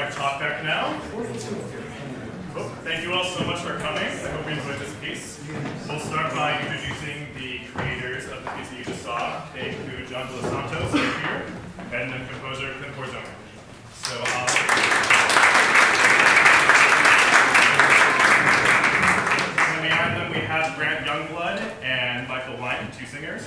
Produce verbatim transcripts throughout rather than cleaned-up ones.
start Talkback now. Cool. Thank you all so much for coming. I hope you enjoyed this piece. We'll start by introducing the creators of the piece that you just saw. They include John Santos right here, and then composer Clint Borzoni. So, uh, then behind them we have Grant Youngblood and Michael White, two singers.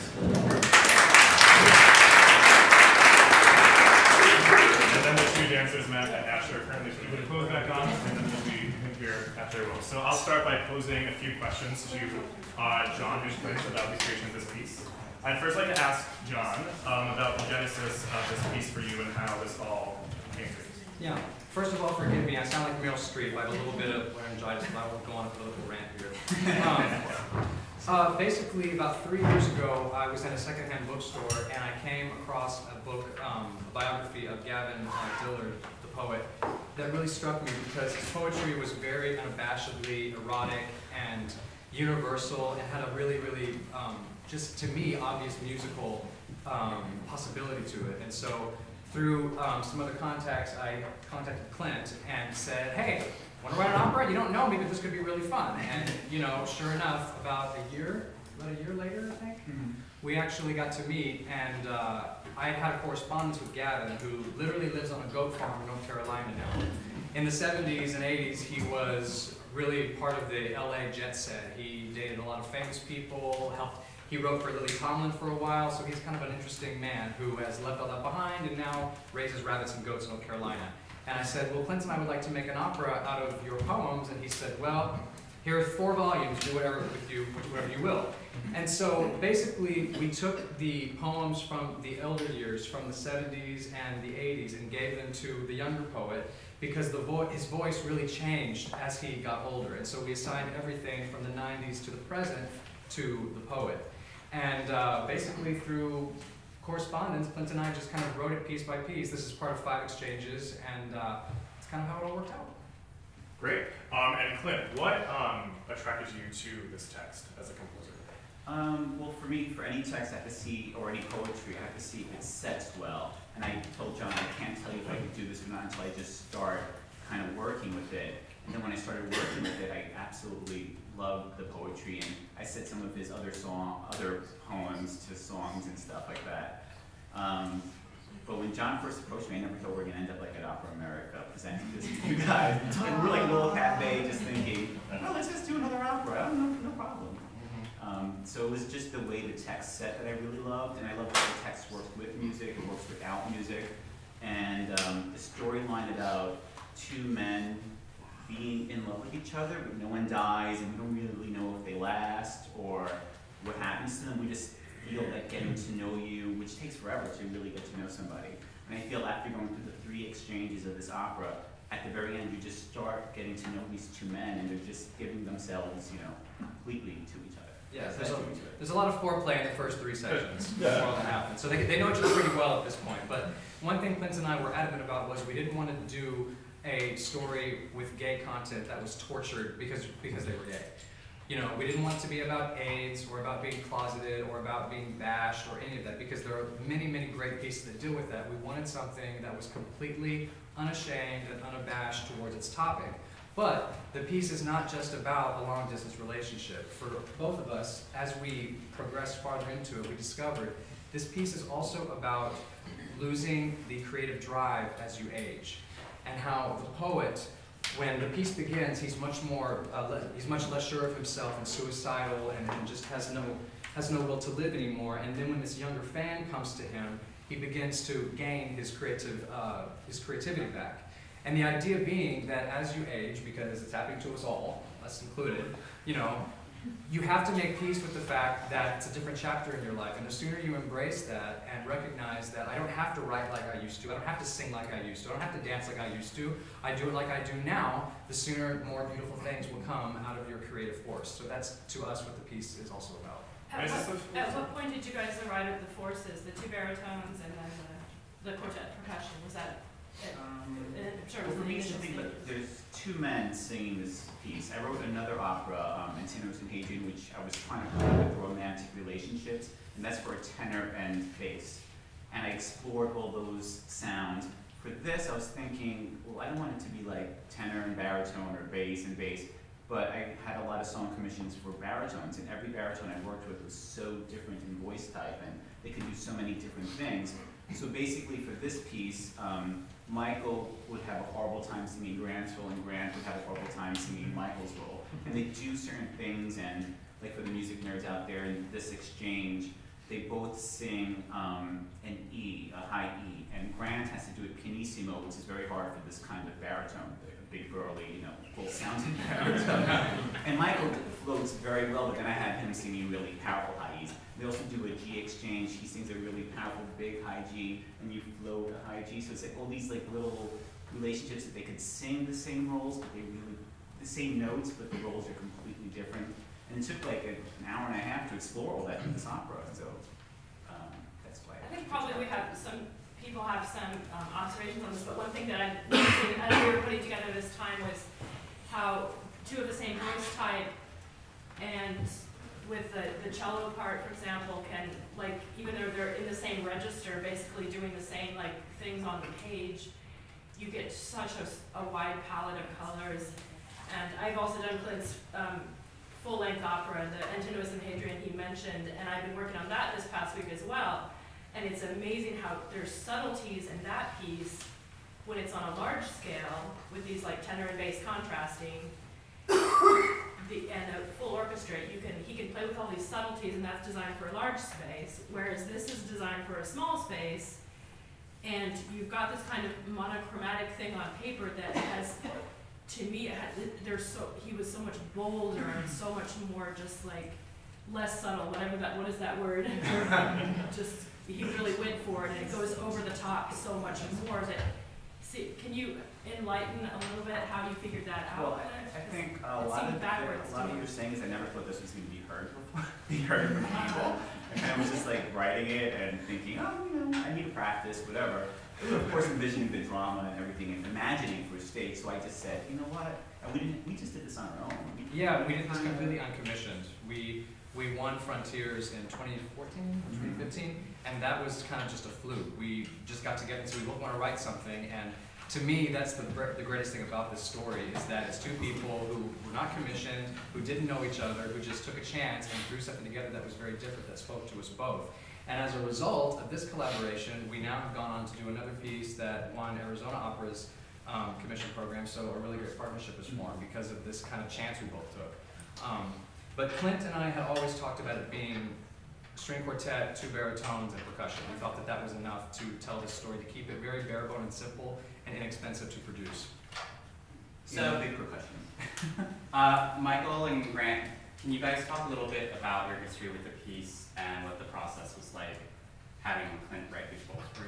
And then the two dancers, Matt and Asher, are currently putting the clothes back on, and then we'll be here at their will. So I'll start by posing a few questions to uh, John, who's finished about the creation of this piece. I'd first like to ask John um, about the genesis of this piece for you and how this all came to you. Yeah. First of all, forgive me. I sound like Meryl Streep. I have a little bit of laryngitis, but I won't go on a political rant here. Um, uh, basically, about three years ago, I was in a secondhand bookstore, and I came across a book, um, a biography of Gavin uh, Dillard, the poet, that really struck me because his poetry was very unabashedly erotic and universal, and had a really, really, um, just to me, obvious musical um, possibility to it. And so, through um, some other contacts, I contacted Clint and said, hey, want to write an opera? You don't know me, but this could be really fun. And, you know, sure enough, about a year, about a year later, I think, mm-hmm. we actually got to meet, and uh, I had had a correspondence with Gavin, who literally lives on a goat farm in North Carolina now. In the seventies and eighties, he was really part of the L A jet set. He dated a lot of famous people, helped. He wrote for Lily Tomlin for a while, so he's kind of an interesting man who has left all that behind and now raises rabbits and goats in North Carolina. And I said, well, Clint and I would like to make an opera out of your poems. And he said, well, here are four volumes, do whatever with you, whatever you will. And so basically, we took the poems from the elder years, from the seventies and the eighties, and gave them to the younger poet, because the vo his voice really changed as he got older. And so we assigned everything from the nineties to the present to the poet. And uh, basically through correspondence, Clint and I just kind of wrote it piece by piece. This is part of five exchanges, and uh, it's kind of how it all worked out. Great. Um, and Clint, what um, attracted you to this text as a composer? Um, well, for me, for any text I have to see, or any poetry, I have to see if it sets well. And I told John, I can't tell you if I could do this or not until I just start kind of working with it. And then when I started working with it, I absolutely loved the poetry, and I set some of his other song, other poems to songs and stuff like that. Um, but when John first approached me, I never thought we were going to end up like at Opera America, presenting this to you guys. And we're like a little cafe, just thinking, well, let's just do another opera. Oh, no, no problem. Um, so it was just the way the text set that I really loved, and I love how the text works with music, it works without music, and um, the storyline about two men being in love with each other, but no one dies, and we don't really know if they last or what happens to them. We just feel that getting to know you, which takes forever to really get to know somebody. And I feel after going through the three exchanges of this opera, at the very end, you just start getting to know these two men, and they're just giving themselves, you know, completely to each other. Yeah, there's a, there's a lot of foreplay in the first three sections before all that happens. So they, they know each other pretty well at this point. But one thing Clint and I were adamant about was we didn't want to do a story with gay content that was tortured because, because they were gay. You know, we didn't want it to be about AIDS or about being closeted or about being bashed or any of that, because there are many, many great pieces that deal with that. We wanted something that was completely unashamed and unabashed towards its topic. But the piece is not just about a long-distance relationship. For both of us, as we progressed farther into it, we discovered this piece is also about losing the creative drive as you age, and how the poet, when the piece begins, he's much more, uh, he's much less sure of himself and suicidal, and, and just has no, has no will to live anymore. And then when this younger fan comes to him, he begins to gain his creative, uh, his creativity back. And the idea being that as you age, because it's happening to us all, us included, you know, you have to make peace with the fact that it's a different chapter in your life. And the sooner you embrace that and recognize that I don't have to write like I used to, I don't have to sing like I used to, I don't have to dance like I used to, I do it like I do now, the sooner more beautiful things will come out of your creative force. So that's, to us, what the piece is also about. At what, at what point did you guys arrive at the forces, the two baritones and then the, the quartet percussion? Was that it? Um, it sure well, for me, the something, but there's two men singing this piece. I wrote another opera, um, Santos and Hadrian, which I was trying to play with romantic relationships, and that's for a tenor and bass. And I explored all those sounds for this, I was thinking, well, I don't want it to be like tenor and baritone or bass and bass, but I had a lot of song commissions for baritones, and every baritone I worked with was so different in voice type, and they could do so many different things. So basically for this piece, um, Michael would have a horrible time singing Grant's role, and Grant would have a horrible time singing Michael's role. And they do certain things, and like for the music nerds out there in this exchange, they both sing um, an E, a high E, and Grant has to do it pianissimo, which is very hard for this kind of baritone, a big burly, you know, full-sounded baritone. And Michael floats very well, but then I had him singing really powerful high E's. They also do a G exchange. He sings a really powerful big high G, and you float a high G. So it's like all these like little relationships that they could sing the same roles, but they really the same notes, but the roles are completely different. And it took like a, an hour and a half to explore all that in this opera. So um, that's why. I think probably we have some people have some um, observations on this, but one thing that I noticed as we were putting together this time was how two of the same voice type and with the, the cello part, for example, can, like, even though they're in the same register, basically doing the same, like, things on the page, you get such a, a wide palette of colors. And I've also done Clint's um, full-length opera, the Antinous and Hadrian he mentioned, and I've been working on that this past week as well. And it's amazing how there's subtleties in that piece when it's on a large scale with these, like, tenor and bass contrasting. The, and a full orchestra, you can he can play with all these subtleties, and that's designed for a large space, whereas this is designed for a small space, and you've got this kind of monochromatic thing on paper that has, to me, it had, there's so he was so much bolder and so much more just like less subtle, whatever that what is that word? Just he really went for it, and it goes over the top so much more that. See, can you enlighten a little bit how you figured that out? Well, I, I think a lot of the, a lot of what you're saying is I never thought this was going to be heard before, be heard from people. I kind of was just like writing it and thinking, oh, you know, I need to practice, whatever. But of course, envisioning the drama and everything and imagining for a stage. So I just said, you know what? And we didn't. We just did this on our own. We yeah, we did this completely uncommissioned. We we won Frontiers in twenty fourteen, twenty fifteen, and that was kind of just a fluke. We just got together and said we both want to write something, and to me, that's the, the greatest thing about this story, is that it's two people who were not commissioned, who didn't know each other, who just took a chance and threw something together that was very different, that spoke to us both. And as a result of this collaboration, we now have gone on to do another piece that won Arizona Opera's um, commission program, so a really great partnership was formed because of this kind of chance we both took. Um, but Clint and I had always talked about it being string quartet, two baritones, and percussion. We felt that that was enough to tell this story, to keep it very bare bone and simple and inexpensive to produce. So, big percussion. uh, Michael and Grant, can you guys talk a little bit about your history with the piece and what the process was like having Clint write these roles for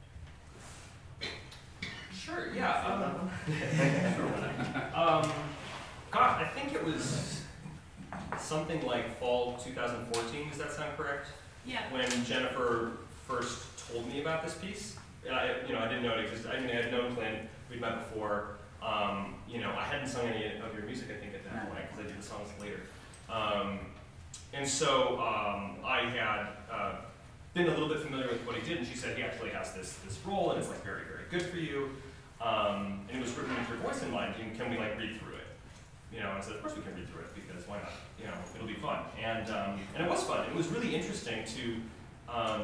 you? Sure, yeah. Um, um, God, I think it was something like fall two thousand fourteen, does that sound correct? Yeah. When Jennifer first told me about this piece. I, you know, I didn't know it existed. I mean, I had known Clint, we'd met before. Um, you know, I hadn't sung any of your music, I think, at that point, because I did the songs later. Um, and so um, I had uh, been a little bit familiar with what he did, and she said he actually has this this role, and it's like very, very good for you. Um, and it was written with your voice in mind. Can, can we like read through it? You know, I said, of course we can read through it, because why not? You know, it'll be fun. And um, and it was fun. It was really interesting to, um,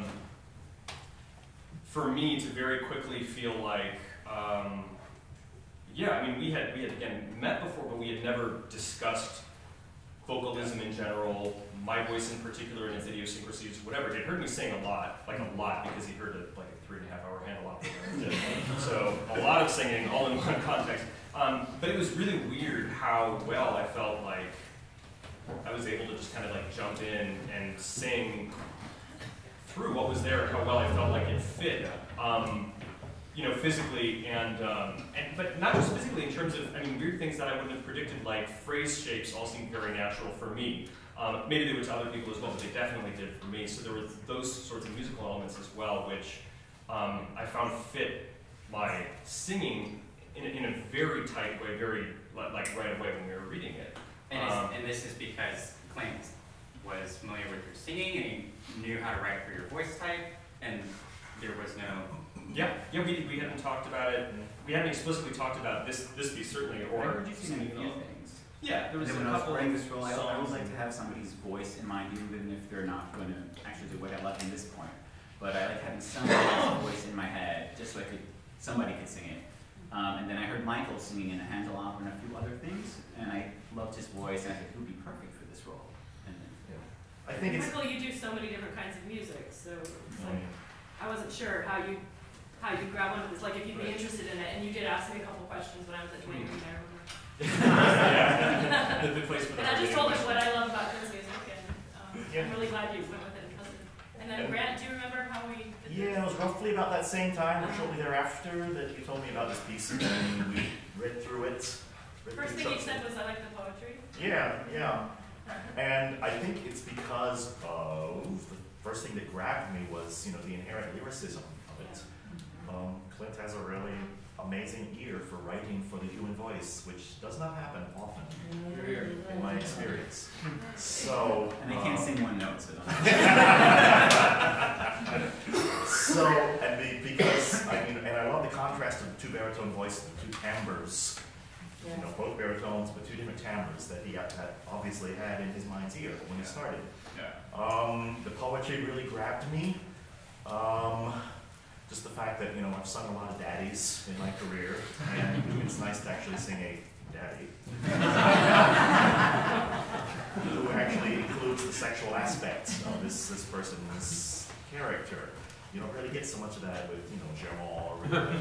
for me, to very quickly feel like, um, yeah, I mean, we had we had again met before, but we had never discussed vocalism in general, my voice in particular, and its idiosyncrasies, whatever. He'd heard me sing a lot, like a lot, because he heard a, like a three and a half hour handle opera. So a lot of singing, all in one context. Um, but it was really weird how well I felt like I was able to just kind of like jump in and sing through what was there, how well I felt like it fit. Um, you know, physically and, um, and, but not just physically in terms of, I mean, weird things that I wouldn't have predicted, like phrase shapes all seemed very natural for me. Um, maybe they were to other people as well, but they definitely did for me. So there were those sorts of musical elements as well, which um, I found fit my singing in a, in a very tight way, very, like right away when we were reading it. And, um, and this is because Clint was familiar with your singing and he knew how to write for your voice type, and there was no Yeah, yeah, we, we hadn't talked about it. We hadn't explicitly talked about this this piece certainly, I or heard you sing a few things. yeah, there was And a then when I was couple writing of this role, I, I would songs. like to have somebody's voice in mind, even if they're not going to actually do what I left in this point. But I like having somebody's voice in my head, just so I could, somebody could sing it. Um, and then I heard Michael singing in a Handel opera and a few other things, and I loved his voice, and I thought he would be perfect for this role. And then, I think it's, Michael, you do so many different kinds of music, so it's like, I wasn't sure how you, how you grab one of this, like if you'd be interested in it, and you did ask me a couple questions when I was at Dwayne from there. Yeah, the, the place for the And I just radio told him was- what I love about his music, and um, Yeah. I'm really glad you went with it and trusted. And then And- Grant, do you remember how we did this? yeah, it was roughly about that same time, or shortly thereafter, that you told me about this piece, and then we read through it. read First through thing you it. said was, I like the poetry. Yeah, yeah. And I think it's because of the first thing that grabbed me was, you know, the inherent lyricism of it. Um, Clint has a really amazing ear for writing for the human voice, which does not happen often in my experience. So, and they can't um, sing one note, so don't. So, and the, because, I mean, and I love the contrast of the two baritone voices, the two timbres, you know, both baritones, but two different timbres that he had, had obviously had in his mind's ear when he started. Yeah. Um, the poetry really grabbed me. Um, just the fact that, you know, I've sung a lot of daddies in my career, and it's nice to actually sing a daddy. Who actually includes the sexual aspect of this, this person's character. You don't really get so much of that with, you know, Jamal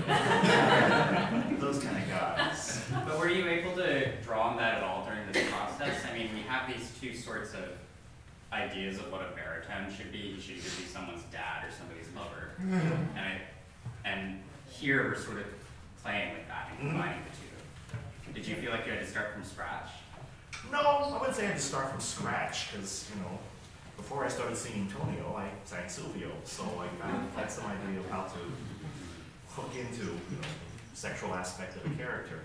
or those kind of guys. But were you able to draw on that at all during this process? I mean, we have these two sorts of ideas of what a baritone should be. He should either be someone's dad or somebody's lover. And I, and here we're sort of playing with that and combining the two. Did you feel like you had to start from scratch? No, I wouldn't say I had to start from scratch, because, you know, before I started singing Tonio, I sang Silvio, so I kind of had some idea of how to hook into, you know, the sexual aspect of a character.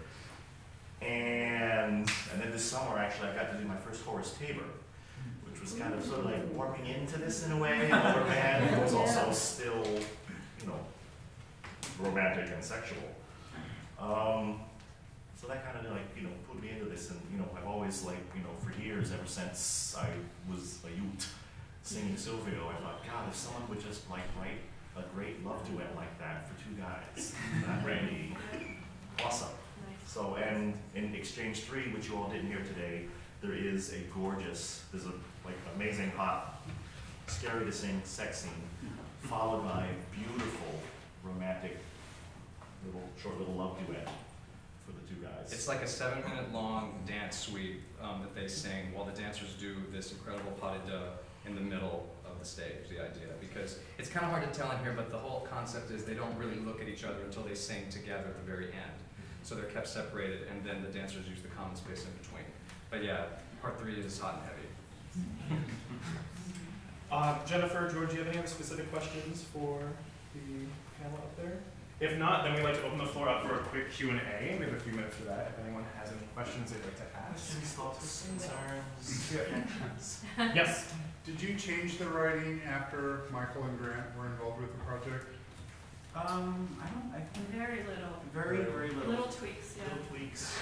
And and then this summer, actually, I got to do my first Horace Tabor, which was kind of sort of like warping into this in a way. Another band, it was also still, you know, romantic and sexual. Um, so that kind of like, you know, put me into this, and, you know, I've always, like, you know, for years, ever since I was a youth singing Silvio, I thought, God, if someone would just, like, write a great love duet like that for two guys, that would be awesome. So, and in Exchange three, which you all didn't hear today, there is a gorgeous, there's a, like, amazing, hot, scary to sing sex scene, followed by a beautiful, romantic, little, short little love duet for the two guys. It's like a seven minute long dance suite um, that they sing while the dancers do this incredible pas de deux in the middle of the stage, the idea. Because it's kind of hard to tell in here, but the whole concept is they don't really look at each other until they sing together at the very end. So they're kept separated, and then the dancers use the common space in between. But yeah, part three is hot and heavy. Uh, Jennifer, George, do you have any other specific questions for the panel up there? If not, then we'd like to open the floor up for a quick Q and A. We have a few minutes for that. If anyone has any questions they'd like to ask. Questions, thoughts, concerns, Yeah. reactions? Yes. Did you change the writing after Michael and Grant were involved with the project? Um, I don't, I think Very little, very, very little. little tweaks, yeah. Little tweaks.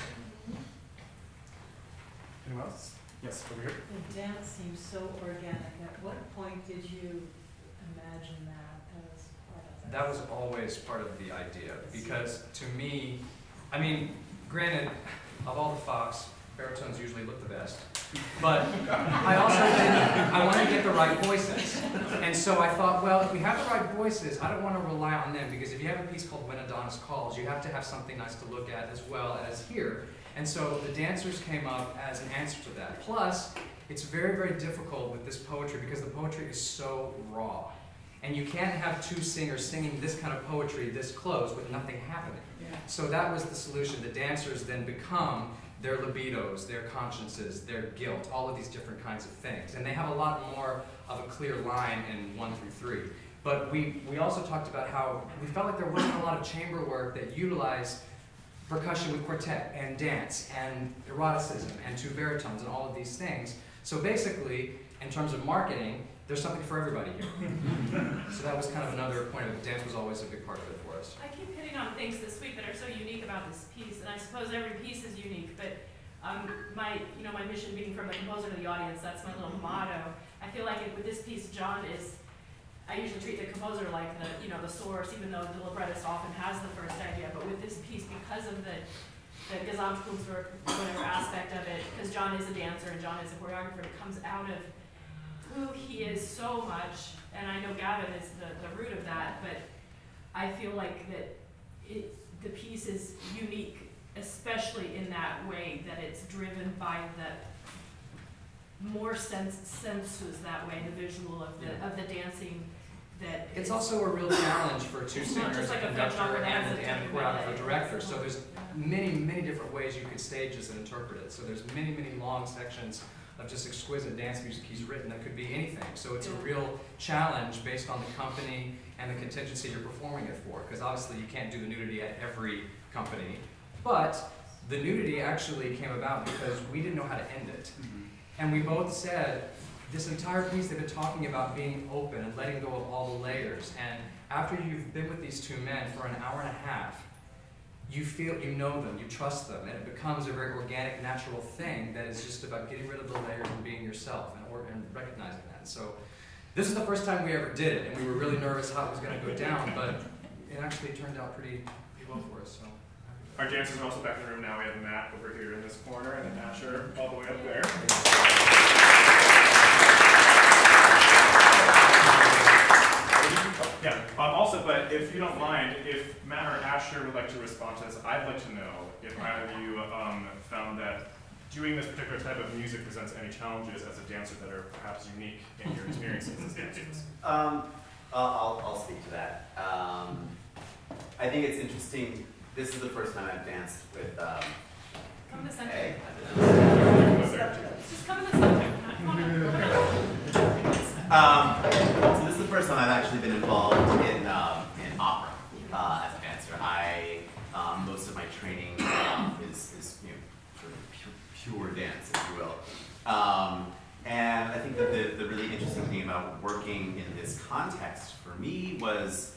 Anyone else? Yes, over here. The dance seems so organic. At what point did you imagine that as part of it? That was always part of the idea, because to me, I mean, granted, of all the Fox, baritones usually look the best, but I also didn't, I wanted to get the right voices. And so I thought, well, if we have the right voices, I don't want to rely on them, because if you have a piece called When Adonis Calls, you have to have something nice to look at as well as hear. And so the dancers came up as an answer to that. Plus, it's very, very difficult with this poetry, because the poetry is so raw. And you can't have two singers singing this kind of poetry this close with nothing happening. Yeah. So that was the solution. The dancers then become their libidos, their consciences, their guilt, all of these different kinds of things. And they have a lot more of a clear line in one through three. But we, we also talked about how we felt like there wasn't a lot of chamber work that utilized percussion with quartet and dance and eroticism and two baritones and all of these things. So basically, in terms of marketing, there's something for everybody here. So that was kind of another point of it. Dance was always a big part of it for us. I keep hitting on things this week that are so unique about this piece, and I suppose every piece is unique, but um, my, you know, my mission being from the composer to the audience, that's my little motto. I feel like it, with this piece, John is, I usually treat the composer like the, you know, the source, even though the librettist often has the first idea, but with this piece, because of the, the Gesamtkunstwerk, whatever aspect of it, because John is a dancer and John is a choreographer, it comes out of who he is so much, and I know Gavin is the, the root of that, but I feel like that it, the piece is unique, especially in that way, that it's driven by the more sense, senses that way, the visual of the, Yeah. of the dancing. That It's is, also a real challenge for two It's not singers, just like a a French conductor, opera and, dance and a that's choreographer ballet. director. So there's many, many different ways you could stage this and interpret it. So there's many, many long sections of just exquisite dance music he's written that could be anything. So it's a real challenge based on the company and the contingency you're performing it for. Because obviously you can't do the nudity at every company. But the nudity actually came about because we didn't know how to end it. And we both said, this entire piece they've been talking about being open and letting go of all the layers. And after you've been with these two men for an hour and a half, you feel, you know them, you trust them, and it becomes a very organic, natural thing that is just about getting rid of the layers and being yourself and, or, and recognizing that. So this is the first time we ever did it, and we were really nervous how it was going to go down, but it actually turned out pretty, pretty well for us. So. Our dancers are also back in the room now. We have Matt over here in this corner, and then Asher all the way up there. Yeah, um, also, but if you don't mind, if Matt or Asher would like to respond to this, I'd like to know if either of you um, found that doing this particular type of music presents any challenges as a dancer that are perhaps unique in your experiences as dancers. Um, I'll, I'll speak to that. Um, I think it's interesting. This is the first time I've danced with um, come to the center. A. Just come to the center. Come on. Um, so this is the first time I've actually been involved in um, in opera uh, as a dancer. I um, most of my training um, is, is you know, sort of pure, pure dance, if you will. Um, and I think that the, the really interesting thing about working in this context for me was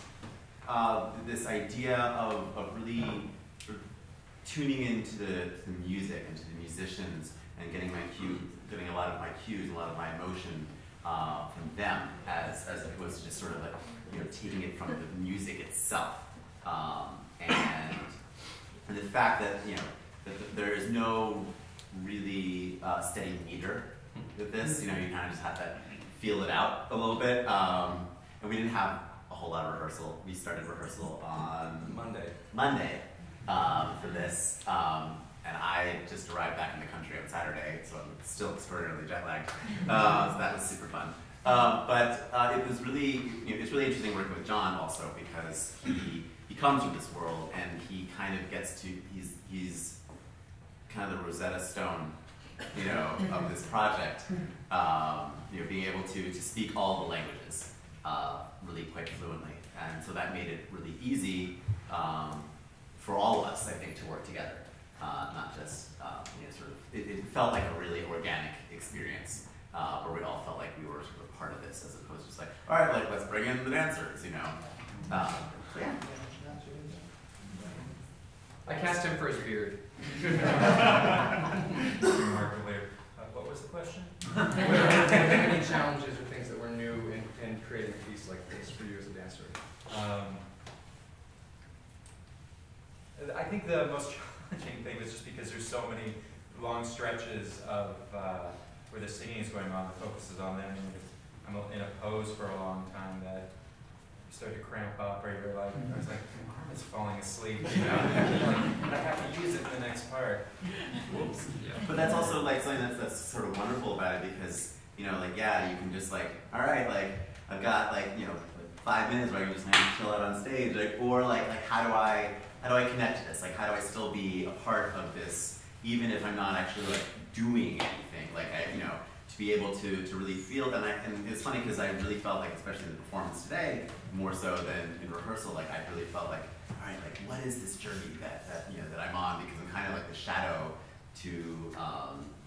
uh, this idea of, of really sort of tuning into the, to the music and to the musicians and getting my cue, getting a lot of my cues, and a lot of my emotion Uh, from them, as as opposed to just sort of like, you know, taking it from the music itself, um, and, and the fact that you know that there is no really uh, steady meter with this. You know, you kind of just have to feel it out a little bit, um, and we didn't have a whole lot of rehearsal. We started rehearsal on Monday. Monday um, for this. Um, And I just arrived back in the country on Saturday, so I'm still extraordinarily jet lagged. Uh, so that was super fun. Um, but uh, it was really, you know, it's really interesting working with John also, because he he comes from this world and he kind of gets to he's he's kind of the Rosetta Stone, you know, of this project. Um, you know, being able to to speak all the languages uh, really quite fluently, and so that made it really easy um, for all of us, I think, to work together. Uh, not just, uh, you know, sort of, it, it felt like a really organic experience, uh, where we all felt like we were sort of part of this, as opposed to just like, all right, like, let's bring in the dancers, you know. Um, so yeah. I cast him for his beard. Remarkably. Uh, what was the question? Were there any challenges or things that were new in, in creating a piece like this for you as a dancer? Um, I think the most challenging thing was just because there's so many long stretches of uh, where the singing is going on, the focus is on them, and I'm in a pose for a long time that you start to cramp up, or you're like, I was like, I'm just falling asleep, you know? Like, I have to use it in the next part. Whoops. Yeah. But that's also like something that's, that's sort of wonderful about it, because, you know, like, yeah, you can just like, all right, like, I've got like, you know, like five minutes where I can just like chill out on stage, like, or like, like, how do I, how do I connect to this? Like, how do I still be a part of this, even if I'm not actually like doing anything? Like, I, you know, to be able to to really feel, and I, and it's funny because I really felt like, especially in the performance today, more so than in rehearsal, like I really felt like, all right, like what is this journey that that you know that I'm on? Because I'm kind of like the shadow to um,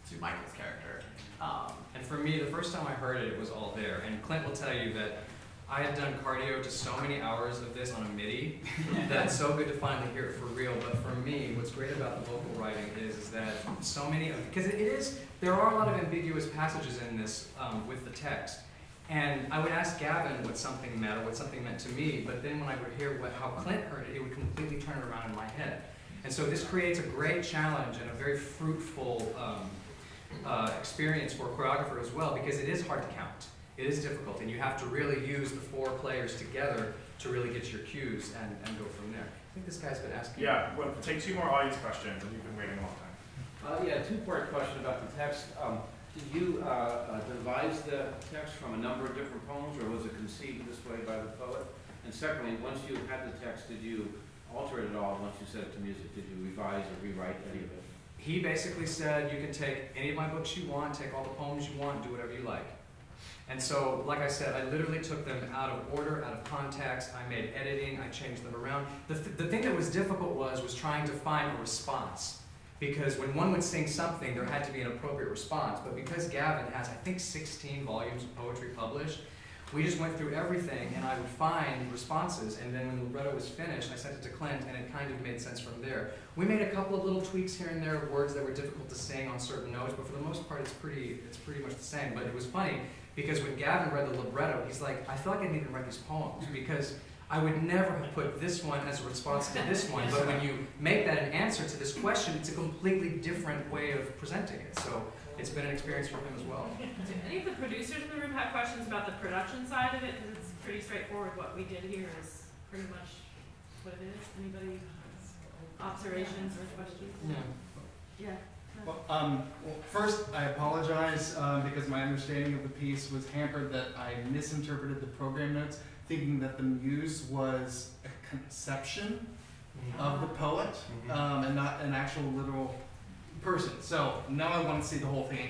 to Michael's character. Um, And for me, the first time I heard it, it was all there. And Clint will tell you that I had done cardio to so many hours of this on a MIDI that it's so good to finally hear it for real. But for me, what's great about the vocal writing is, is that so many of, because it is, there are a lot of ambiguous passages in this um, with the text. And I would ask Gavin what something meant or what something meant to me, but then when I would hear what, how Clint heard it, it would completely turn it around in my head. And so this creates a great challenge and a very fruitful um, uh, experience for a choreographer as well, because it is hard to count. It is difficult, and you have to really use the four players together to really get your cues and, and go from there. I think this guy's been asking. Yeah, well, take two more audience questions, and you've been waiting a long time. Uh, yeah, two-part question about the text. Um, did you uh, uh, devise the text from a number of different poems, or was it conceived this way by the poet? And secondly, once you had the text, did you alter it at all once you set it to music? Did you revise or rewrite any of it? He basically said, you can take any of my books you want, take all the poems you want, do whatever you like. And so, like I said, I literally took them out of order, out of context. I made editing, I changed them around. The, th the thing that was difficult was, was trying to find a response. Because when one would sing something, there had to be an appropriate response. But because Gavin has, I think, sixteen volumes of poetry published, we just went through everything, and I would find responses. And then when the libretto was finished, I sent it to Clint, and it kind of made sense from there. We made a couple of little tweaks here and there of words that were difficult to sing on certain notes, but for the most part, it's pretty, it's pretty much the same. But it was funny, because when Gavin read the libretto, he's like, I feel like I didn't even write these poems, because I would never have put this one as a response to this one, but when you make that an answer to this question, it's a completely different way of presenting it. So it's been an experience for him as well. Do any of the producers in the room have questions about the production side of it? Because it's pretty straightforward. What we did here is pretty much what it is. Anybody observations or questions? Yeah. Yeah. Well, um, well, first, I apologize um, because my understanding of the piece was hampered, that I misinterpreted the program notes, thinking that the muse was a conception of the poet um, and not an actual literal person. So now I want to see the whole thing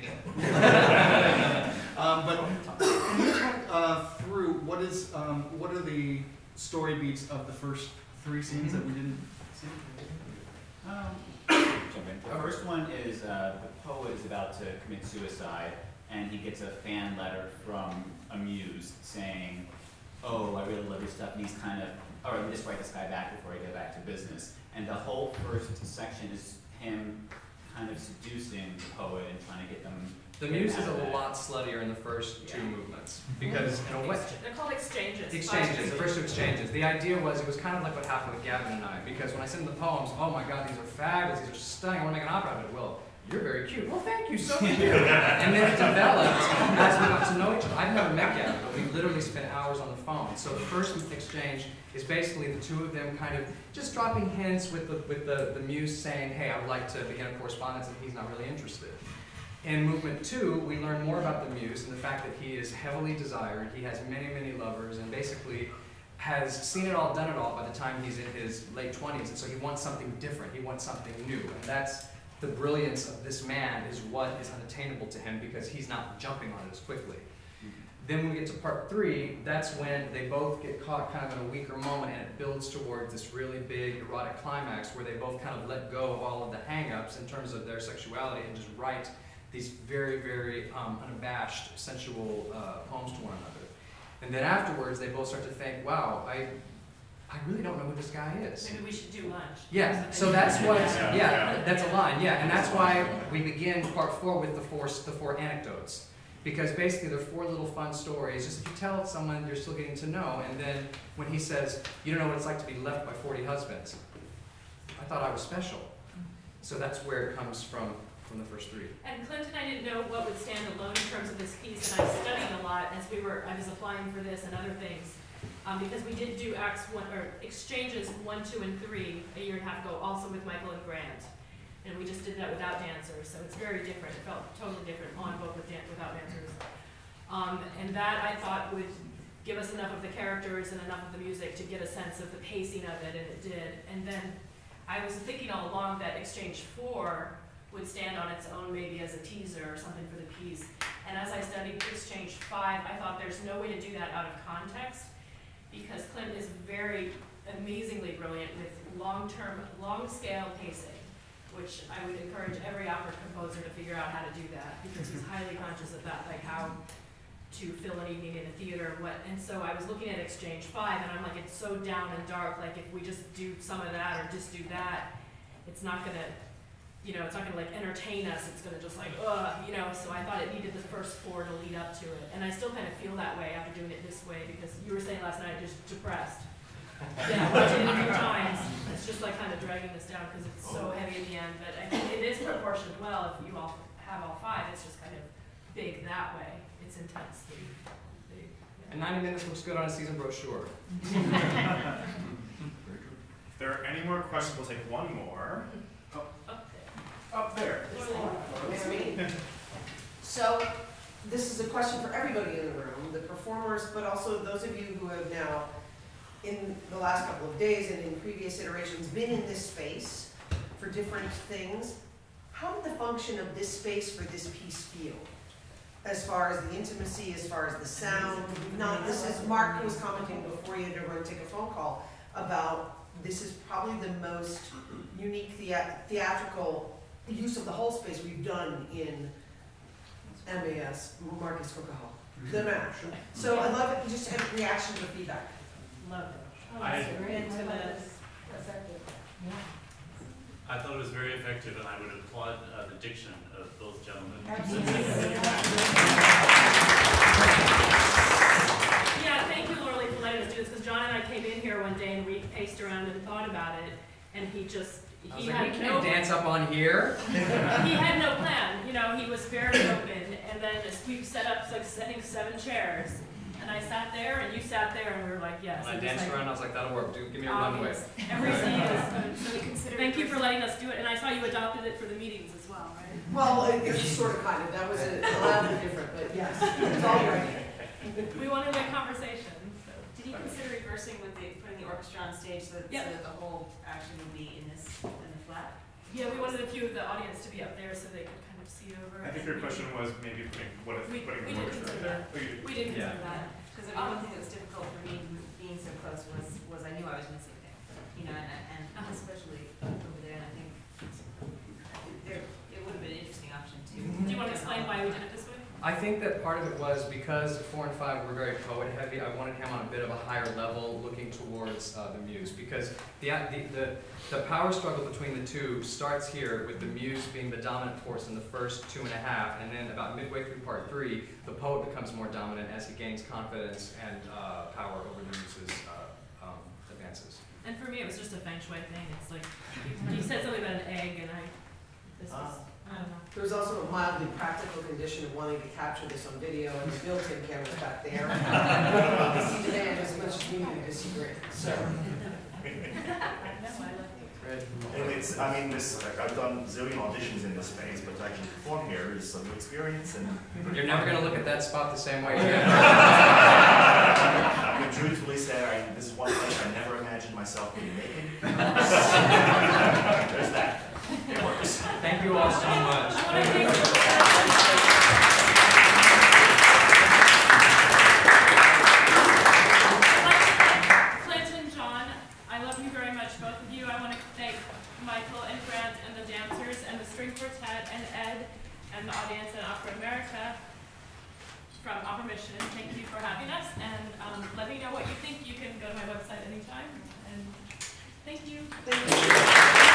again. um, but can you talk uh, through what is um, what are the story beats of the first three scenes that we didn't see? Um, The first one is uh, the poet is about to commit suicide, and he gets a fan letter from a muse saying, oh, I really love your stuff, and he's kind of, all right, let me just write this guy back before I get back to business. And the whole first section is him kind of seducing the poet and trying to get them. The muse is a lot sluttier in the first two Yeah. movements, because in a way, They're called exchanges. exchanges, the first two exchanges. The idea was, it was kind of like what happened with Gavin and I, because when I sent him the poems, oh my god, these are fabulous, these are stunning, I want to make an opera out of it. Well, you're very cute. Well, thank you, so cute. And then it developed as we got to know each other. I've never met Gavin, but we literally spent hours on the phone. So the first exchange is basically the two of them kind of just dropping hints with the, with the, the muse saying, hey, I would like to begin a correspondence, and he's not really interested. In movement two, we learn more about the muse and the fact that he is heavily desired, he has many, many lovers, and basically has seen it all, done it all by the time he's in his late twenties, and so he wants something different, he wants something new, and that's the brilliance of this man, is what is unattainable to him because he's not jumping on it as quickly. Then when we get to part three, that's when they both get caught kind of in a weaker moment, and it builds towards this really big erotic climax where they both kind of let go of all of the hang-ups in terms of their sexuality and just write these very, very um, unabashed, sensual uh, poems to one another. And then afterwards, they both start to think, wow, I, I really don't know who this guy is. Maybe we should do lunch. Yeah, so that's what, yeah, yeah, that's a line, yeah, and that's why we begin part four with the four, the four anecdotes. Because basically they're four little fun stories, just if you tell someone you're still getting to know, and then when he says, you don't know what it's like to be left by forty husbands, I thought I was special. So that's where it comes from, from the first three. And Clint and I didn't know what would stand alone in terms of this piece, and I studied a lot as we were, I was applying for this and other things. Um, because we did do acts one, or exchanges one, two, and three a year and a half ago, also with Michael and Grant. And we just did that without dancers, so it's very different. It felt totally different on both with dan without dancers. Um, and that I thought would give us enough of the characters and enough of the music to get a sense of the pacing of it, and it did. And then I was thinking all along that exchange four would stand on its own maybe as a teaser or something for the piece. And as I studied exchange five, I thought there's no way to do that out of context, because Clint is very amazingly brilliant with long-term, long-scale pacing. which I would encourage every opera composer to figure out how to do that, because he's highly conscious of that, like how to fill an evening in a theater, what, and so I was looking at Exchange five, and I'm like, it's so down and dark, like if we just do some of that or just do that, it's not gonna, you know, it's not gonna like entertain us, it's gonna just like, ugh, you know, so I thought it needed the first four to lead up to it, and I still kind of feel that way after doing it this way, because you were saying last night, just depressed. Yeah, watching it a few times, it's just like kind of dragging this down, because it's so heavy in the end, but I think it is proportioned well if you all have all five, it's just kind of big that way. It's intensely big. Yeah. And ninety minutes looks good on a season brochure. If there are any more questions, we'll take one more. Oh, Up there. up there. Mary. So, this is a question for everybody in the room, the performers, but also those of you who have now, in the last couple of days and in previous iterations, been in this space for different things. How did the function of this space for this piece feel? As far as the intimacy, as far as the sound. Now, this is, Mark was commenting before you had to run take a phone call about this is probably the most unique thea theatrical use of the whole space we've done in M A S, Marcus Coca-Cola, the match. So I love it, just a reaction to feedback. Love it. I- It's very intimate, effective. Yeah. I thought it was very effective, and I would applaud uh, the diction of both gentlemen. Yeah, thank you, Laura Lee, for letting us do this, because John and I came in here one day and we paced around and thought about it, and he just, I was he like, had we no, can't dance up on here. he had no plan, you know, he was very open, and then we set up, like, I think, seven chairs, and I sat there, and you sat there, and we were like, yes. When I and just danced like, around, I was like, that'll work, dude, give me a runway. obvious. Every scene is, thank you for letting us do it, and I saw you adopted it for the meetings as well, right? Well, it, it's sort of kind of, that was a, a little bit different, but yes, it's all right. We wanted a conversation, so. Did you consider reversing with the, putting the orchestra on stage so that, Yep. so that the whole action would be in this, in the flat? Yeah, we wanted a few of the audience to be up there so they could kind of see over. I think your question was maybe putting, what if We, putting we the did orchestra consider there? that. Oh, you did. We did consider Yeah. that. Because I mean, one thing that was difficult for me being so close was, was I knew I was missing things, you know, and, and Uh-huh. especially over there, and I think there, it would have been an interesting option too. Do you want to explain why we did it this way? I think that part of it was because four and five were very poet heavy. I wanted him on a bit of a higher level, looking towards uh, the muse, because the, the the the power struggle between the two starts here with the muse being the dominant force in the first two and a half, and then about midway through part three, the poet becomes more dominant as he gains confidence and uh, power over the muse's uh, um, advances. And for me, it was just a feng shui thing. It's like, you said something about an egg, and I, this is, I don't know. There was also a mildly practical condition of wanting to capture this on video, and the built-in cameras back there. You see the band as much as we needed to see Grant. So. And it's, I mean, this, like, I've done zillion auditions in this space, but to actually perform here is a new experience. And You're never going to look at that spot the same way again. I can truthfully say, I, this is one place I never imagined myself being naked. There's that. It works. Thank you all so much. Clint and John, I love you very much, both of you. I want to thank Michael and Grant and the dancers and the string quartet and Ed and the audience in Opera America from Operamission. Thank you for having us, and um, let me know what you think. You can go to my website anytime. And thank you. Thank you.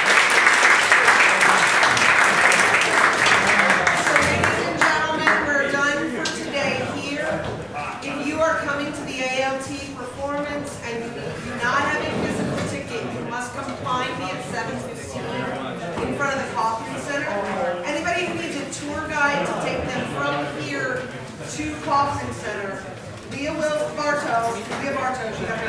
So, ladies and gentlemen, we're done for today here. If you are coming to the A L T performance and you do not have a physical ticket, you must come find me at seven fifteen in front of the Kaufman Center. Anybody who needs a tour guide to take them from here to Kaufman Center, Leah Will Bartow, Leah Bartow, she got